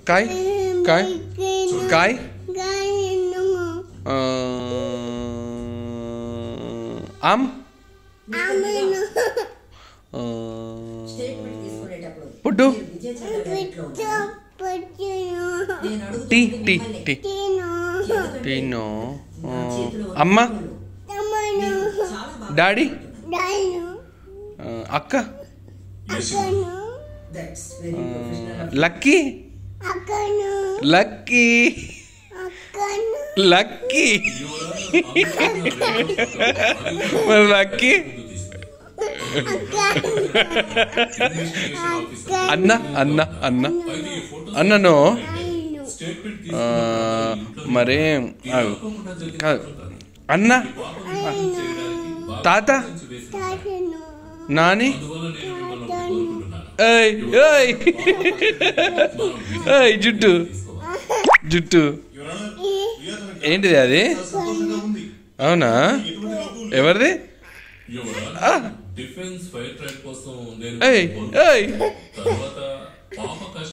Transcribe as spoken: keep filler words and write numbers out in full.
కాయ్ కాయ్ కాయ్ ఆమ్ పుట్టు tea tea tea టీనో అమ్మ daddy అక్క లక్కీ లక్కీ లక్కీ మరి లక్కీ అన్న అన్న అన్న అన్నను మరి అన్న తాత నాని ఏయ్ ఏయ్ ఏయ్ జుట్టు జుట్టు ఏంటిది అది? అవునా? ఎవరిది? డిఫెన్స్ ఫైర్ ట్రైల్ కోసం ఏయ్ ఏయ్